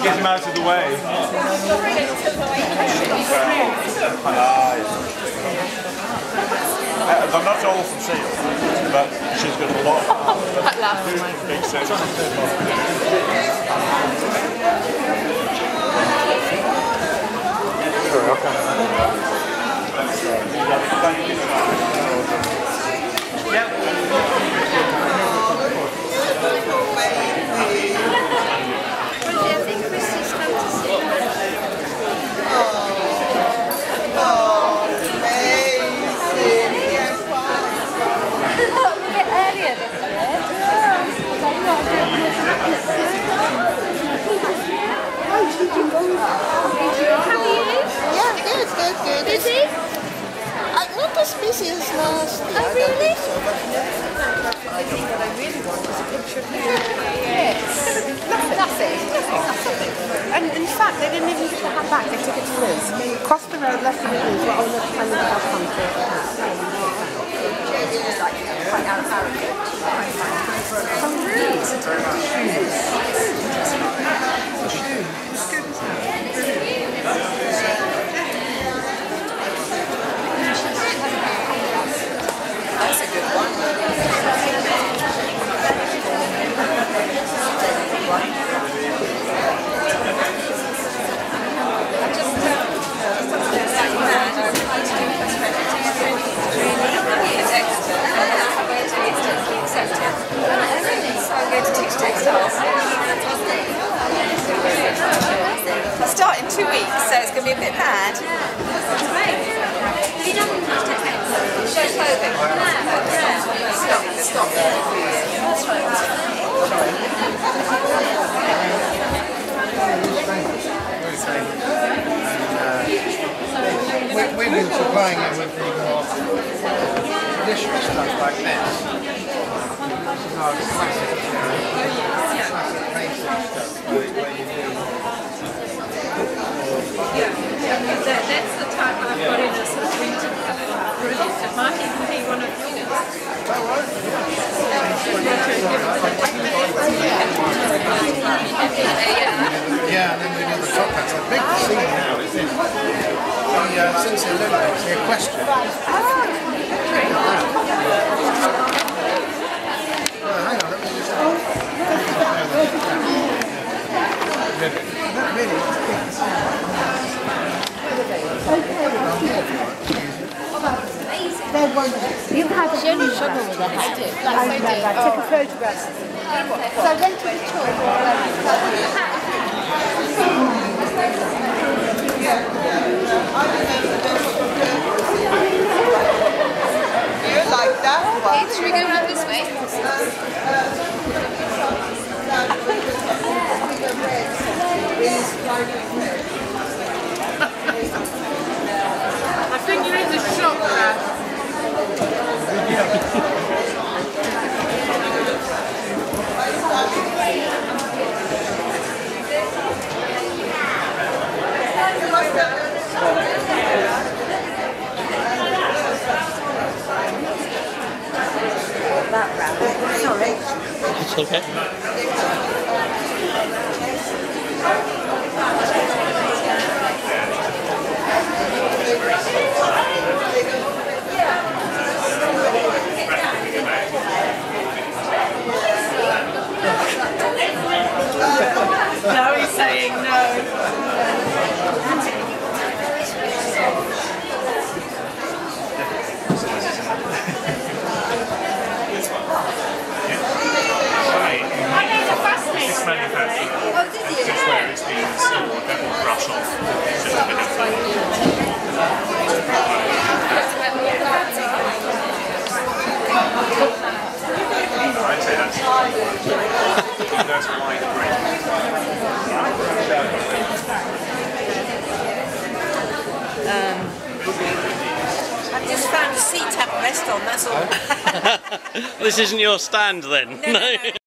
Get him out of the way. They're not all from Seal, but she's got a lot of big sets. Good. Is he? Not as busy as last year. Oh, really? I think what I really want is a picture of you. Yes. Nothing. And in fact, they didn't even give the hat back. They took it to Liz. Crossed the road, left it with Liz. Well, I'm not trying to have fun for it. It was like quite arrogant. Oh, really? It's good, isn't it? That's a good one. I start in 2 weeks, so it's going to be a bit mad. He doesn't have to show clothing. Stop. We've been supplying it with the more traditional stuff like this. This is our classic basic stuff where you do. That's the type I've got in a sort of winter colour. Brilliant. It might even be one of yours. Yeah, and then we do the top hats. The big scene now is this. Since the Olympics, the equestrian. Well, hang on, let me just... Not really, it's You had a only trouble with that. I did. I took a photograph. So I went to the tour. You like that one? Should we go around this way? I think you need to shop that. Sorry. It's okay. Now he's saying no. It's manufactured. Just where it's been stored, that will brush off just a bit I'd say that's wide I've just found a seat to have a rest on, that's all. This isn't your stand then? No.